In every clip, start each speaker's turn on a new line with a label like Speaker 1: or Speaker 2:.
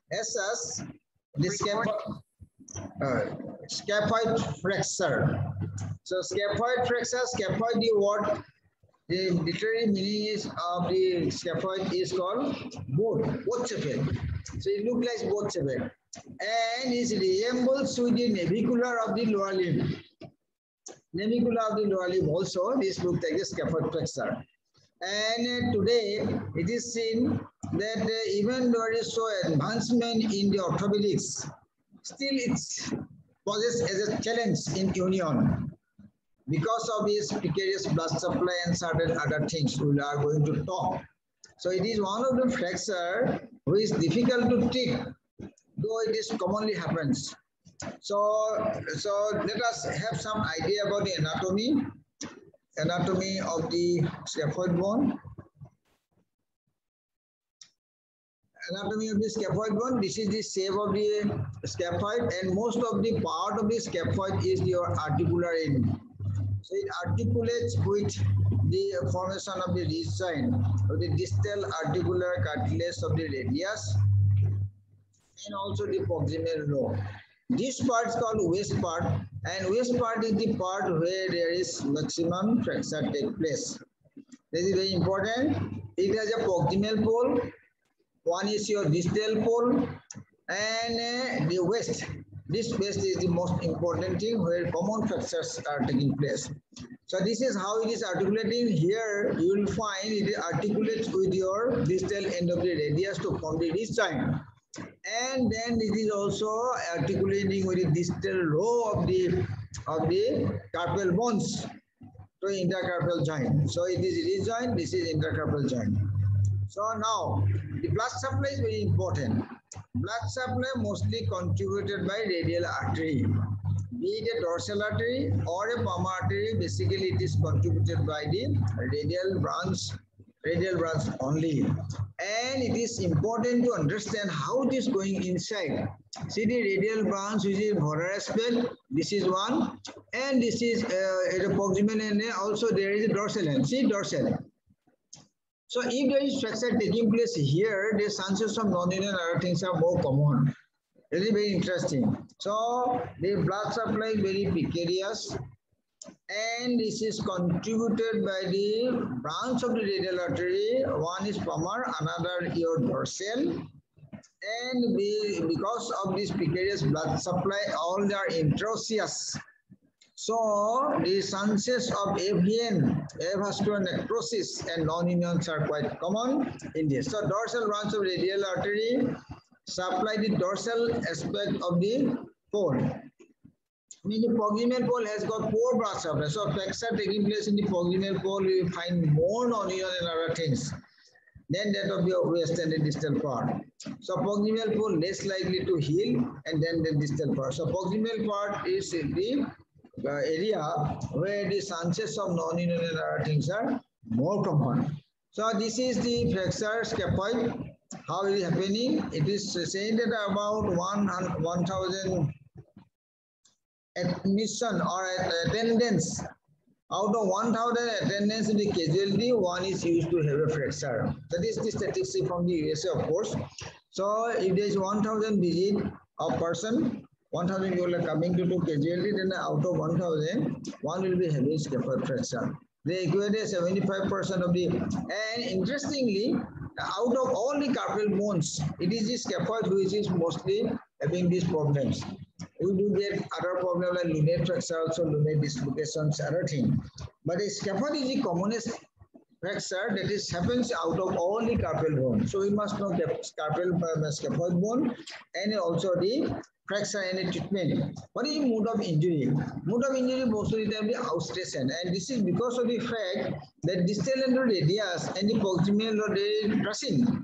Speaker 1: SS, the scaphoid fracture. So scaphoid fracture, scaphoid, the what? The literary meaning is of the scaphoid is called both shaped. So it looks like both shaped, and it resembles with the navicular of the lower limb. Navicular of the lower limb also, this looks like a scaphoid fracture. And today it is seen that even though there is so advancement in the orthopedics, still it poses as a challenge in union because of its precarious blood supply and certain other things we are going to talk. So it is one of the fracture which is difficult to treat, though it is commonly happens. So let us have some idea about the anatomy of the scaphoid bone. Anatomy of the scaphoid bone. This is the shape of the scaphoid, and most of the part of the scaphoid is your articular end. So it articulates with the formation of the ridge joint of the distal articular cartilage of the radius and also the proximal row. This part is called waist part, and waist part is the part where there is maximum fracture take place. This is very important. It has a proximal pole. One is your distal pole, and the waist. This waist is the most important thing where common fractures are taking place. So this is how it is articulating. Here you will find it articulates with your distal end of the radius to form the ridge joint. And then it is also articulating with the distal row of the carpal bones to intercarpal joint. So it is ridge joint, this is intercarpal joint. So now the blood supply is very important. Blood supply mostly contributed by radial artery. Be it a dorsal artery or a palmar artery, basically it is contributed by the radial branch only. And it is important to understand how it is going inside. See the radial branch, which is volar aspect, this is one, and this is the proximal end, also there is a dorsal end. See dorsal. So if there is fracture taking place here, the chances of non-union other things are more common. Really very interesting. So the blood supply is very precarious, and this is contributed by the branch of the radial artery. One is palmar, another your dorsal. And because of this precarious blood supply, all they are intraosseous. So the chances of AVN, avascular necrosis, and non-unions are quite common in this. So dorsal branch of radial artery supply the dorsal aspect of the pole. I mean, the proximal pole has got 4 branch supply. So fracture taking place in the proximal pole, you will find more non-union and other things than that of the waist and the distal part. So proximal pole less likely to heal, and then the distal part. So proximal part is the area where the chances of non-union and other things are more common. So this is the fracture scaphoid. How it is happening? It is saying that about 1,000 admission or attendance. Out of 1,000 attendance in the casualty, one is used to have a fracture. That is the statistic from the USA, of course. So if there is 1,000 visit of person, 1,000 people are coming to do casualty, then out of 1,000, one will be having scaphoid fracture. They equate 75% of the, and interestingly, out of all the carpal bones, it is the scaphoid which is mostly having these problems. We do get other problems like lunate fracture, also lunate dislocations, other thing. But the scaphoid is the commonest fracture that is happens out of all the carpal bones. So we must know scaphoid bone and also the fracture and the treatment. What is the mode of injury? Mode of injury most of the time is outstretching, and this is because of the fact that distal end radius and the proximal are brushing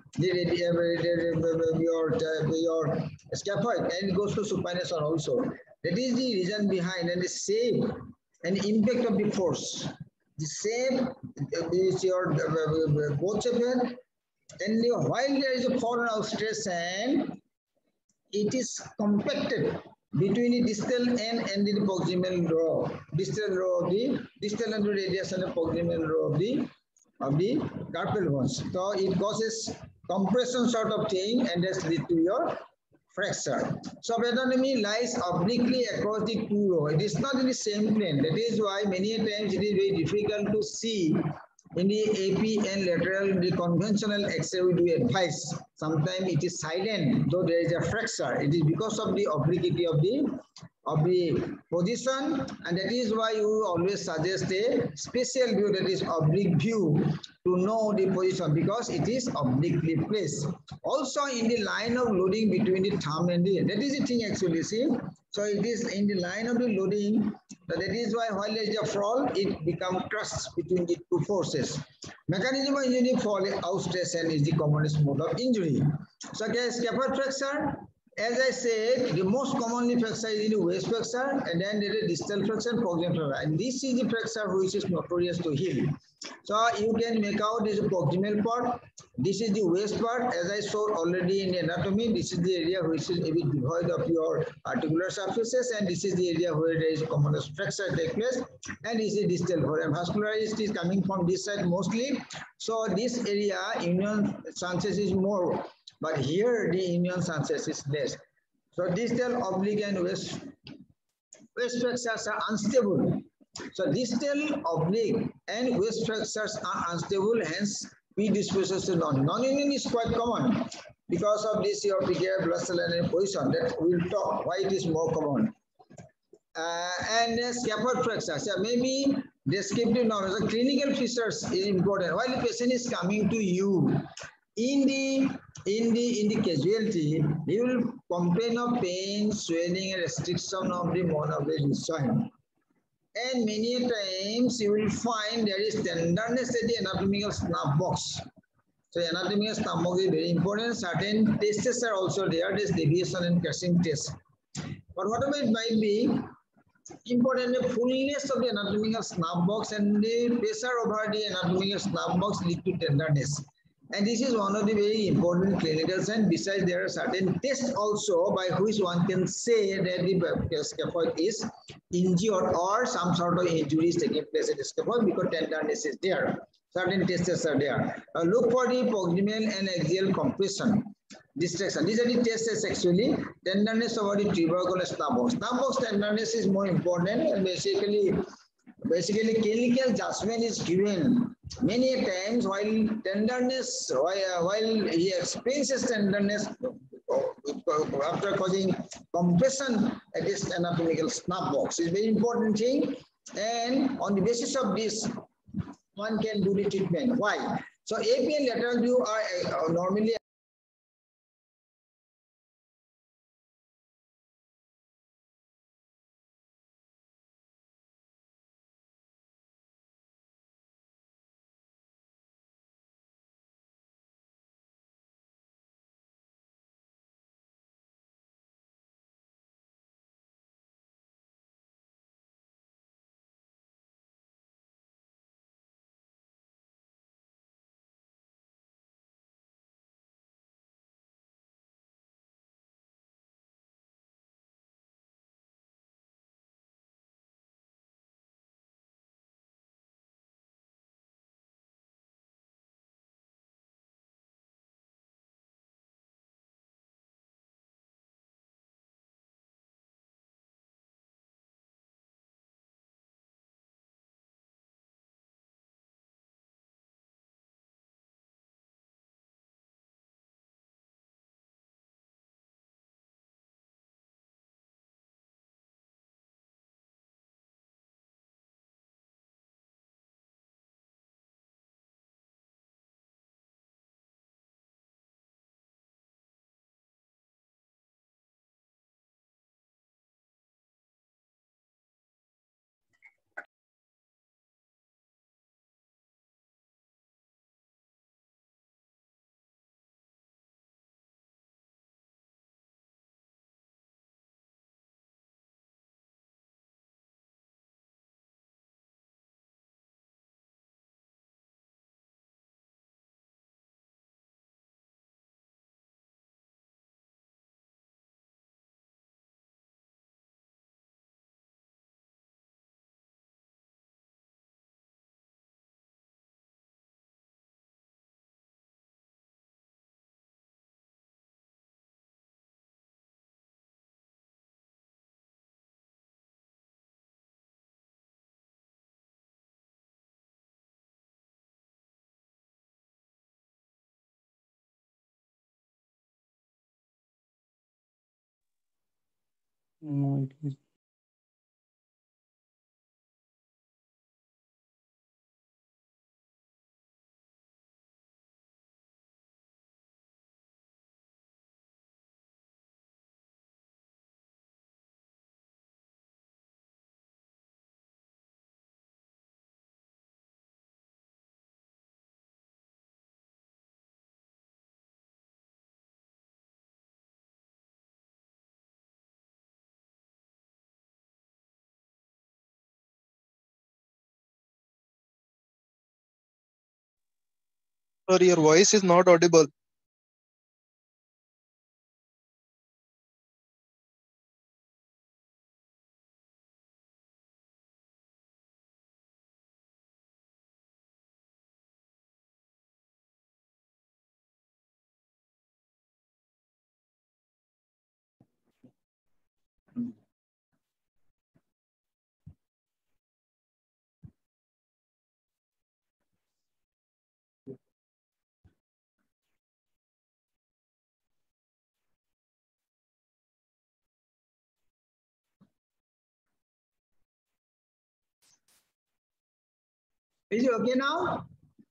Speaker 1: your scaphoid, and it goes to supination also. That is the reason behind, and the shape and impact of the force. The shape is your both shape, and while there is a foreign outstretching, it is compacted between the distal end and the proximal row, distal row of the distal end radius and the proximal row of the carpal bones. So it causes compression sort of thing, and that's lead to your fracture. Subautonomy lies obliquely across the two rows. It is not in the same plane. That is why many times it is very difficult to see in the AP and lateral, the conventional X-ray we do advise. Sometimes it is silent, though there is a fracture. It is because of the obliquity of the position, and that is why you always suggest a special view, that is oblique view, to know the position because it is obliquely placed. Also in the line of loading between the thumb and the, that is the thing actually, see. So it is in the line of the loading, that is why while there is a fall, it becomes crushed between the two forces. Mechanism of injury, fall, outstretchment is the commonest mode of injury. So okay, scaphoid fracture, as I said, the most commonly fracture is in the waist fracture, and then there is distal fracture and proximal fracture. And this is the fracture which is notorious to heal. So you can make out this proximal part. This is the waist part, as I showed already in the anatomy. This is the area which is a bit devoid of your articular surfaces, and this is the area where there is commonest fracture take place. And this is distal. For vascularized is coming from this side mostly. So this area union chances is more. But here the union chances is less. So distal, oblique, and waist fractures are unstable. So distal, oblique, and waist fractures are unstable, hence predisposition to non-union is quite common because of this your PKI blood cell and position that we'll talk why it is more common. And scaphoid fractures, maybe descriptive knowledge. So clinical features is important. While the patient is coming to you in the casualty, he will complain of pain, swelling, and restriction of the bone of the joint. And many times you will find there is tenderness at the anatomical snap box. So anatomical snap box is very important. Certain tests are also there. There's deviation and crushing test. But whatever it might be, important the fullness of the anatomical snap box and the pressure over the anatomical snap box lead to tenderness. And this is one of the very important clinical signs. Besides, there are certain tests also by which one can say that the scaphoid is injured or some sort of injury is taking place at the scaphoid because tenderness is there. Certain tests are there. Look for the proximal and axial compression. Distraction. These are the tests actually. Tenderness over the tubercle snap box. Snap box tenderness is more important, and basically clinical judgment is given many times while tenderness, while he experiences tenderness after causing compression at this anatomical snap box. It's a very important thing, and on the basis of this, one can do the treatment. Why? So AP and lateral view are normally
Speaker 2: No, it is.
Speaker 3: Sir, your voice is not audible.
Speaker 1: Is it okay now?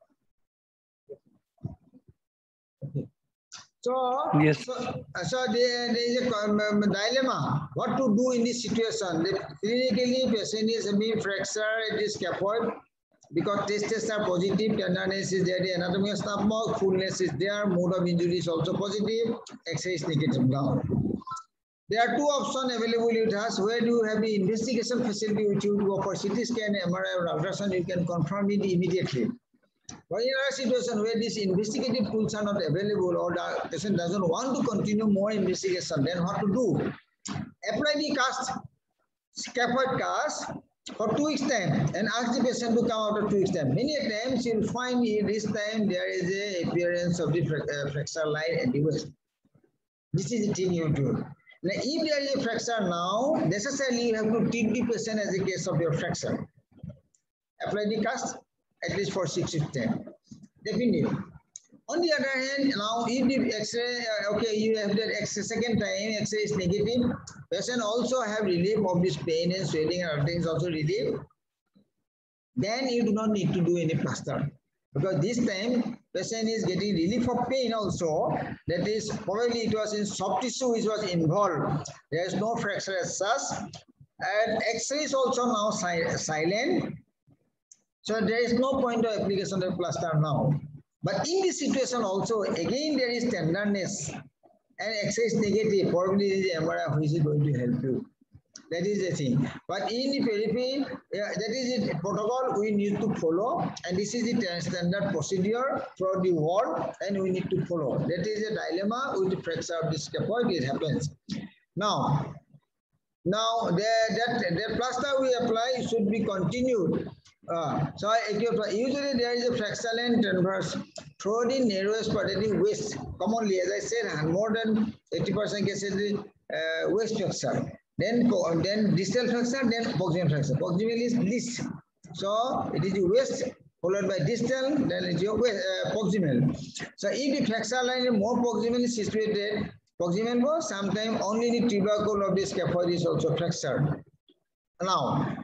Speaker 1: Okay. So,
Speaker 2: Yes.
Speaker 1: there is a dilemma. What to do in this situation? Clinically, patient is being fracture at the scaphoid because tests are positive, tenderness is there, the anatomy of stomach, fullness is there, mode of injury is also positive, X-ray is negative now. There are two options available with us. Where do you have the investigation facility which you go for CT scan, MRI, or ultrasound, you can confirm it immediately. But in a situation where these investigative tools are not available or the patient doesn't want to continue more investigation, then what to do? Apply the cast, scaphoid cast for 2 weeks time and ask the patient to come after 2 weeks time. Many times you'll find in this time there is a appearance of the fracture line at the waist. This is the thing you do. Now, if there is a fracture now, necessarily you have to treat the patient as a case of your fracture. Apply the cast at least for 6 to 10. Definitely. On the other hand, now if the X-ray, okay, you have that X-ray second time, X-ray is negative, patient also have relief of this pain and swelling and other things also relief, then you do not need to do any plaster. Because this time, patient is getting relief of pain also, that is probably it was in soft tissue which was involved. There is no fracture as such. And X-ray is also now silent. So there is no point of application of plaster now. But in this situation also, again there is tenderness and X-ray is negative. Probably the MRI which is going to help you. That is the thing. But in the periphery, that is the protocol we need to follow. And this is the standard procedure for the world and we need to follow. That is a dilemma with the fracture of the scaphoid. It happens. Now that plaster we apply should be continued. So usually there is a fracture line transverse through the narrowest part of the waist. Commonly, as I said, more than 80% cases waist fracture. Then distal fracture, then proximal fracture. Proximal is this. So it is the waist followed by distal, then it's your waist, proximal. So if the fracture line is more proximally situated, proximal goes, sometimes only the tubercle of the scaphoid is also fractured. Now,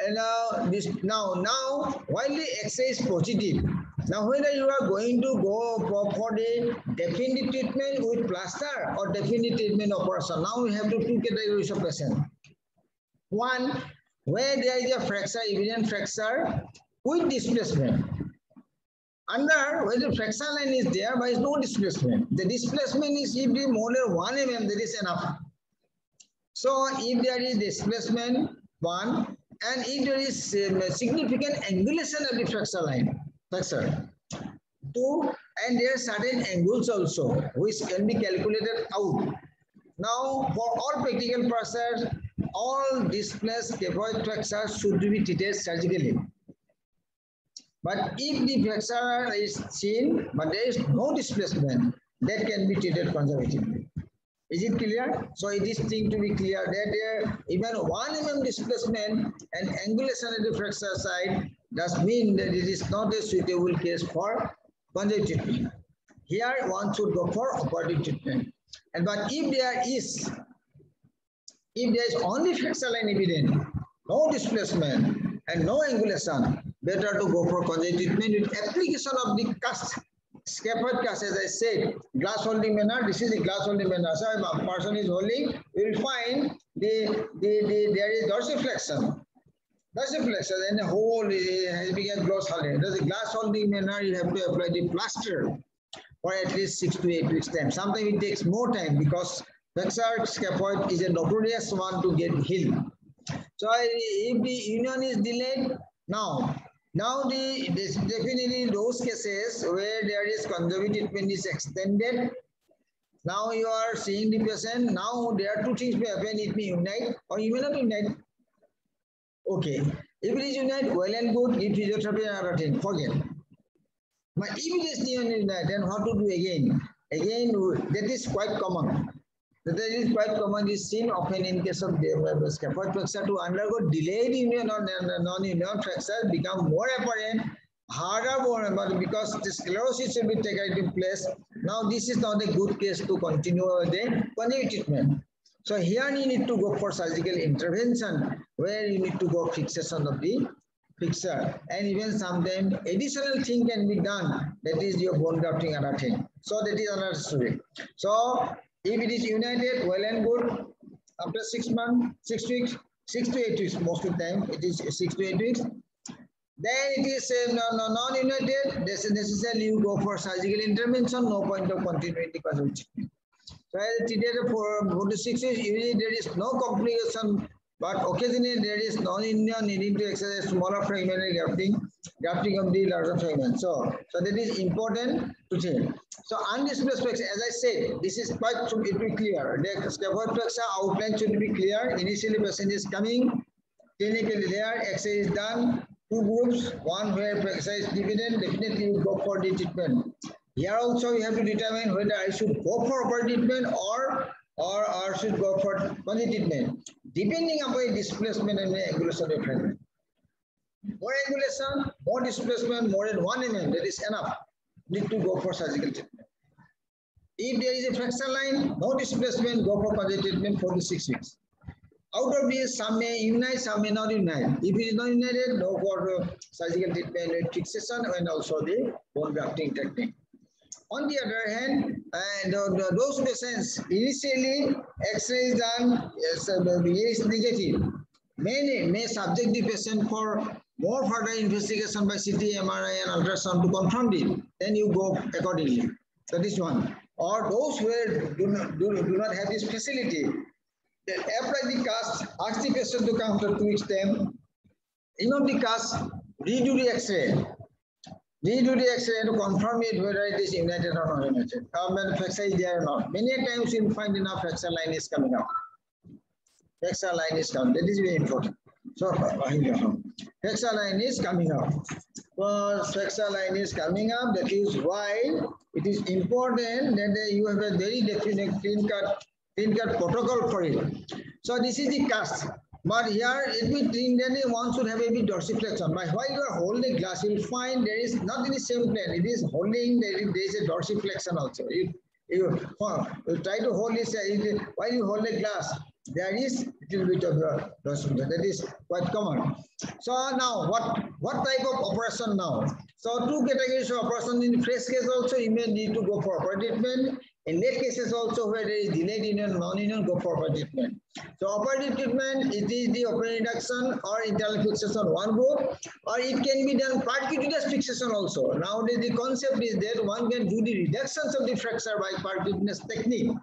Speaker 1: now, while the X-ray is positive, now whether you are going to go for the definitive treatment with plaster or definitive treatment operation, now we have two categories of patient. One, where there is a fracture, evident fracture with displacement. Under where the fracture line is there, but is no displacement. The displacement is if the more than 1 mm, that is enough. So if there is displacement, 1, and if there is significant angulation of the fracture line, fracture, 2, and there are certain angles also which can be calculated out. Now, for all practical purposes, all displaced scaphoid fractures should be treated surgically. But if the fracture is seen, but there is no displacement, that can be treated conservatively. Is it clear? So it is thing to be clear that even 1 mm displacement and angulation at the fracture side does mean that it is not a suitable case for conservative treatment. Here one should go for operative treatment. And but if there is If there is only flexor line evident, no displacement and no angulation, better to go for conjugate treatment with application of the cast. Scaphoid cast, as I said, glass holding manner. This is the glass holding manner. So if a person is holding, you will find there is dorsiflexion. Dorsiflexion and the whole has become glass holding. There's a glass holding manner. You have to apply the plaster for at least 6 to 8 weeks time. Sometimes it takes more time because flexor scaphoid is a notorious one to get healed. So if the union is delayed, now definitely those cases where there is conservative treatment is extended. Now you are seeing the patient. Now there are two things may happen. It may unite or you may not unite. Okay. If it is unite, well and good. If physiotherapy and other thing, forget. But if it is unite, then what to do again? Again, that is quite common. That is quite common, is seen often in case of scaphoid fracture to undergo delayed union or non-union fracture become more apparent, harder more, because the sclerosis will be taken into place. Now this is not a good case to continue the conjugate treatment. So here you need to go for surgical intervention where you need to go fixation of the fixer, and even sometimes additional thing can be done, that is your bone grafting other thing. So that is another story. So if it is united, well and good. After 6 months, 6 weeks, 6 to 8 weeks, most of the time it is 6 to 8 weeks. Then it is non-united. Necessarily you go for surgical intervention. No point of continuing the conservative treatment. So as treated for 4 to 6 weeks, usually there is no complication. But occasionally there is non-union needing to exercise smaller fragmentary grafting of the larger fragment. So that is important to say. So undisplaced fracture, as I said, this is quite should be clear. The scaphoid fracture outline should be clear. Initially patient is coming, clinically there, X-ray is done, 2 groups, one where fracture is dividend, definitely you go for the treatment. Here also you have to determine whether I should go for operative treatment or should go for conjugate treatment, depending upon displacement and angulation of the fragment. More angulation, more displacement, more than 1 mm, that is enough. Need to go for surgical treatment. If there is a fracture line, no displacement, go for conjugate treatment 4 to 6 weeks. Out of these, some may unite, some may not unite. If it is not united, go for surgical treatment with fixation and also the bone grafting technique. On the other hand, those patients initially X-ray is done, yes, is negative. Many may subject the patient for more further investigation by CT, MRI, and ultrasound to confirm it. Then you go accordingly. That is one. Or those who do not have this facility, then apply the cast, ask the patient to come after 2 weeks time. Remove the cast, redo the X-ray. Redo the X-ray to confirm it whether it is united or not united. When fracture is there or not. Many times you will find enough fracture line is coming out. Fracture line is coming. That is very important. So fracture line is coming up. First, fracture line is coming up. That is why it is important that you have a very definite clean cut protocol for it. So this is the cast. But here, if we think that one should have a bit dorsiflexion. But while you are holding glass, you will find there is not in the same plane. It is holding, there is a dorsiflexion also. You try to hold this, while you hold a glass, there is a little bit of dorsiflexion. That is quite common. So now, what type of operation now? So 2 categories of operation. In fresh case also, you may need to go for operative treatment. In late cases also where there is delayed union, non-union, go for operative treatment. So operative treatment, it is the open reduction or internal fixation one group, or it can be done percutaneous fixation also. Nowadays the concept is that one can do the reductions of the fracture by percutaneous technique.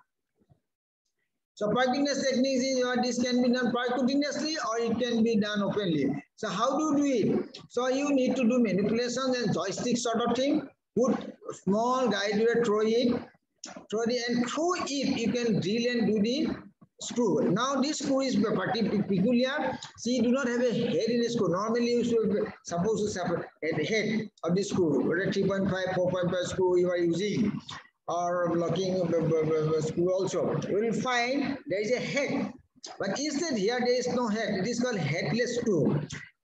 Speaker 1: So percutaneous technique is this can be done percutaneously or it can be done openly. So how do you do it? So you need to do manipulations and joystick sort of thing. Put small guide wire, throw it, and through it you can drill and do the screw. Now this screw is particularly peculiar. See, you do not have a head in the screw. Normally you should suppose to separate the head of the screw, whether 3.5, 4.5 screw you are using, or blocking screw also. You will find there is a head. But instead here there is no head. It is called headless screw.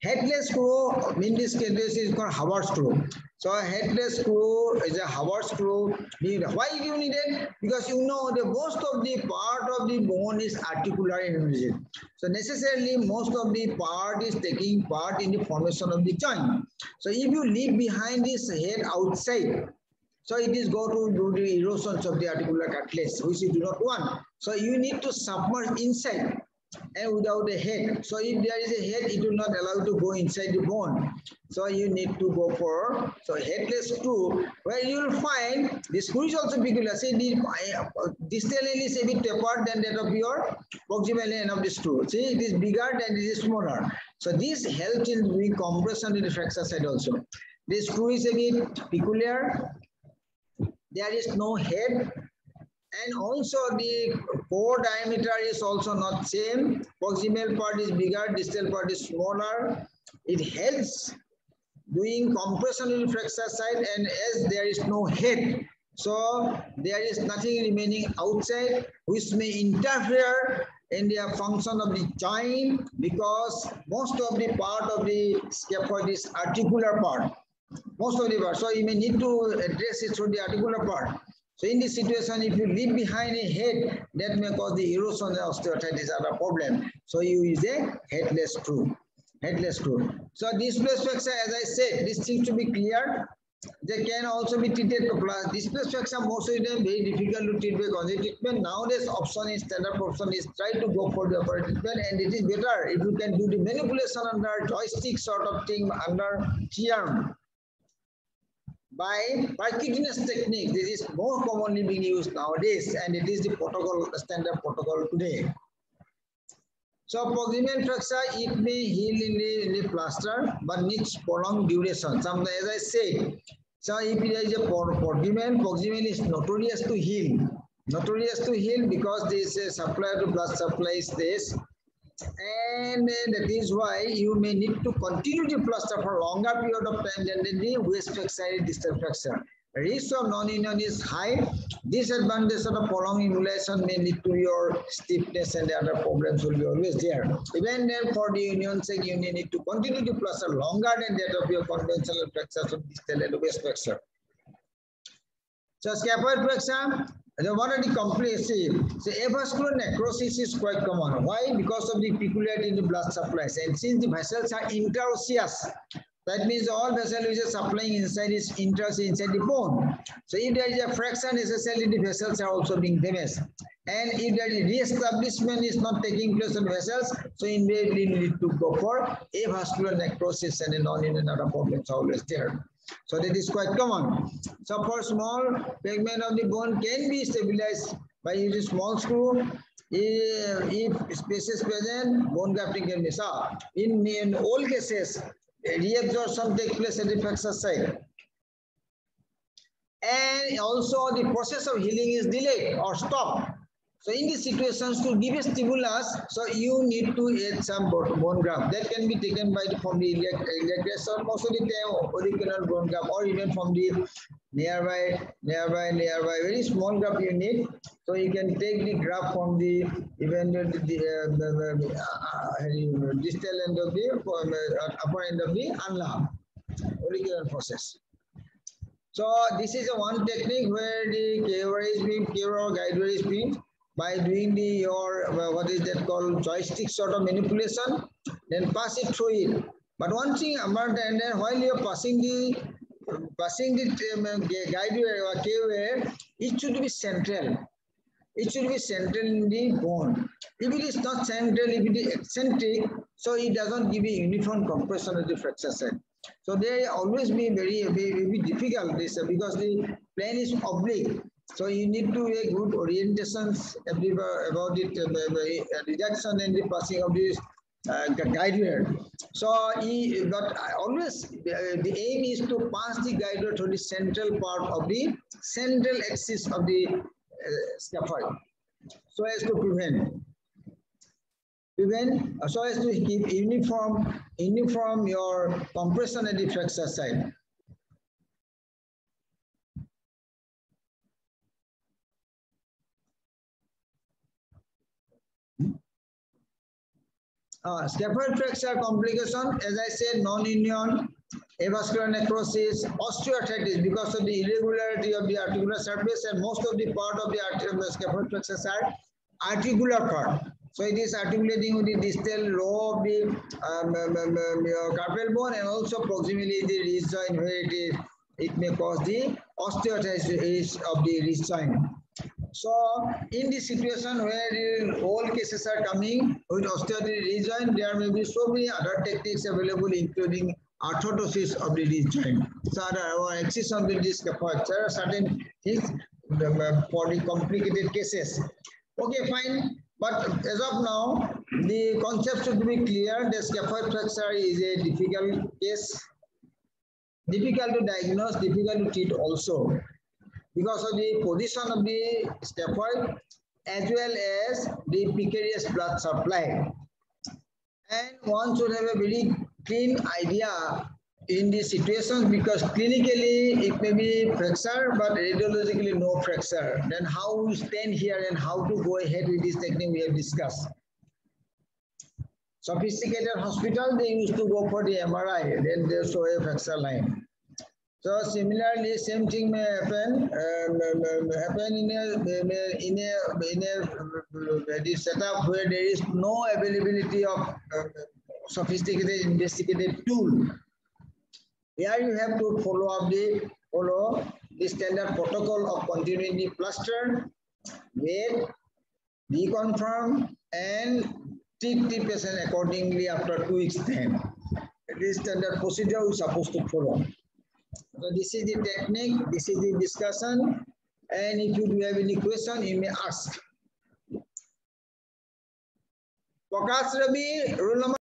Speaker 1: Headless screw, in this case, is called Howard screw. So a headless screw is a Howard screw. Why you need it? Because you know the most of the part of the bone is articular in origin. So necessarily most of the part is taking part in the formation of the joint. So if you leave behind this head outside, so it is go to do the erosions of the articular cartilage, which you do not want. So you need to submerge inside and without a head. So if there is a head, it will not allow to go inside the bone. So you need to go for headless screw, where you will find the screw is also peculiar. See, the distal end is a bit tapered than that of your proximal end of the screw. See, it is bigger than it is smaller. So this helps in doing compression in the flexor side also. The screw is a bit peculiar. There is no head, and also the pore diameter is also not same. Proximal part is bigger, distal part is smaller. It helps doing compression in flexor side, and as there is no head, so there is nothing remaining outside which may interfere in the function of the joint, because most of the part of the scaphoid is articular part. Most of the part. So you may need to address it through the articular part. So in this situation, if you leave behind a head, that may cause the erosion and osteoarthritis are a problem. So you use a headless screw. Headless screw. So displaced flexor, as I said, this seems to be clear. They can also be treated plus displaced flexor. Most of them very difficult to treat by conservative treatment. Nowadays, option is standard option is try to go for the operative treatment, and it is better if you can do the manipulation under joystick sort of thing under T-arm. By percutaneous technique, this is more commonly being used nowadays, and it is the protocol, standard protocol today. So proximal flexor, it may heal in the plaster, but needs prolonged duration. Sometimes, as I said, so if there is a proximal is notorious to heal. Notorious to heal because this supply to blood supply is this. And that is why you may need to continue the plaster for a longer period of time than the waist flexor and distal flexor. Risk of non-union is high. Disadvantage of the prolonged emulation may lead to your stiffness, and the other problems will be always there. Even then, for the union's sake, you need to continue the plaster longer than that of your conventional flexor, so distal and waist flexor. So scaphoid flexor, what are the complications? So avascular necrosis is quite common. Why? Because of the peculiarity in the blood supplies. And since the vessels are interosseous, that means all vessels which are supplying inside is interosseous inside the bone. So if there is a fracture, necessarily the vessels are also being damaged. And if there is re-establishment is not taking place in vessels, so invariably you need to go for avascular necrosis, and a non-union other problems are always there. So that is quite common. So for small fragment of the bone can be stabilized by using small screw. If space is present, bone grafting can be solved. In all cases, reabsorption takes place at the flexor side. And also the process of healing is delayed or stopped. So in these situations, to give a stimulus, so you need to add some bone graft. That can be taken by from the iliac crest, or most of the time original bone graft, or even from the nearby, very small graft you need. So you can take the graft from the even the distal end of the upper end of the ulna, original process. So this is a one technique where the KOR is being, KOR guide wire is being, by doing the what is that called, joystick sort of manipulation, then pass it through it. But one thing about, and then while you are passing the guide wire or KOR, it should be central. It should be central in the bone. If it is not central, if it is eccentric, so it doesn't give a uniform compression of the flexor side. So they always be very difficult this because the plane is oblique. So you need to make good orientations about it, reduction and the passing of this guide wire. So but always the aim is to pass the guide wire to the central part of the central axis of the scaphoid, so as to prevent, so as to keep uniform your compression at the flexor side. Scaphoid fracture complication, as I said, non-union, avascular necrosis, osteoarthritis because of the irregularity of the articular surface, and most of the part of the scaphoid fractures are articular part. So it is articulating with the distal row of the carpal bone and also proximally the wrist joint where it may cause the osteoarthritis of the wrist joint. So in this situation where all cases are coming with osteoarthritis wrist joint, there may be so many other techniques available, including orthosis of the wrist joint. So our axis of the scaphoid. There are certain things for the complicated cases. Okay, fine. But as of now, the concept should be clear. The scaphoid fracture is a difficult case, difficult to diagnose, difficult to treat also, because of the position of the scaphoid as well as the precarious blood supply. And one should have a very clean idea in these situations, because clinically it may be fracture but radiologically no fracture. Then how we stand here and how to go ahead with this technique we have discussed. Sophisticated hospital, they used to go for the MRI, then they show a fracture line. So similarly, same thing may happen in a setup where there is no availability of sophisticated investigative tool. Here you have to follow the standard protocol of continuing the plaster, wait, reconfirm, and treat the patient accordingly after 2 weeks time. This standard procedure we are supposed to follow. So this is the technique, this is the discussion, and if you do have any question, you may ask. Prakash Ravi, rule number